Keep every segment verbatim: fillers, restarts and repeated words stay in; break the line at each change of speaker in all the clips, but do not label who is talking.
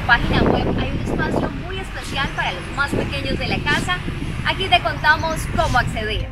nuestra página web hay un espacio muy especial para los más pequeños de la casa. Aquí te contamos cómo acceder.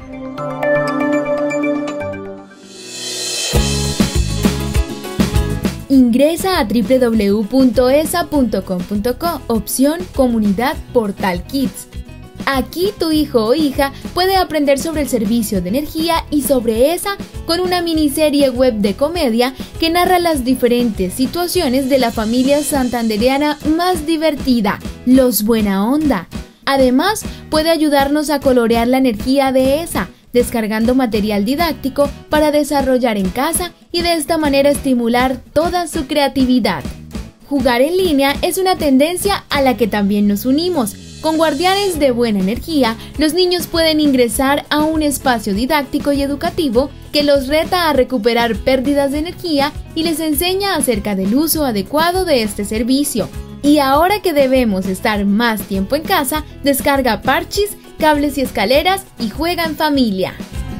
Ingresa a w w w punto e s a punto com punto co, opción Comunidad Portal Kids. Aquí tu hijo o hija puede aprender sobre el servicio de energía y sobre E S A con una miniserie web de comedia que narra las diferentes situaciones de la familia santandereana más divertida, los Buena Onda. Además, puede ayudarnos a colorear la energía de E S A, descargando material didáctico para desarrollar en casa y de esta manera estimular toda su creatividad. Jugar en línea es una tendencia a la que también nos unimos. Con Guardianes de Buena Energía, los niños pueden ingresar a un espacio didáctico y educativo que los reta a recuperar pérdidas de energía y les enseña acerca del uso adecuado de este servicio. Y ahora que debemos estar más tiempo en casa, descarga Parchís, Cables y Escaleras y juega en familia.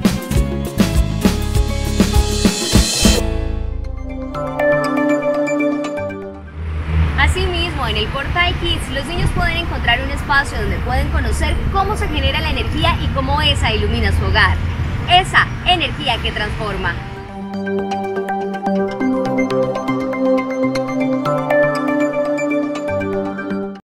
Asimismo, en el Portal Kids, los niños pueden encontrar un espacio donde pueden conocer cómo se genera la energía y cómo E S A ilumina su hogar. E S A, energía que transforma.